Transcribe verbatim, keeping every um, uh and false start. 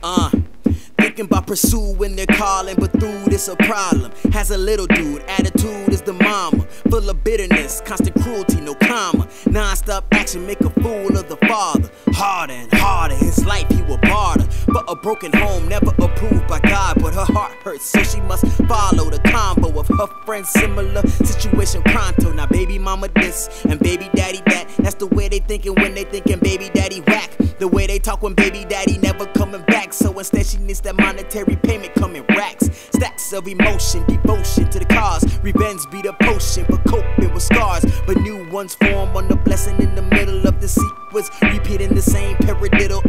Uh, thinking about pursuing their calling, but through this a problem. Has a little dude, attitude is the mama. Full of bitterness, constant cruelty, no comma. Non-stop action, make a fool of the father. Harder and harder, his life he will barter. But a broken home, never approved by God. But her heart hurts, so she must follow the combo of her friends. Similar situation pronto. Now baby mama this, and baby daddy that. That's the way they thinking when they thinking baby daddy whack. The way they talk when baby daddy never coming back. So instead she needs that monetary payment coming racks. Stacks of emotion, devotion to the cause. Revenge be the potion for coping with scars. But new ones form on the blessing in the middle of the sequence. Repeating the same paradiddle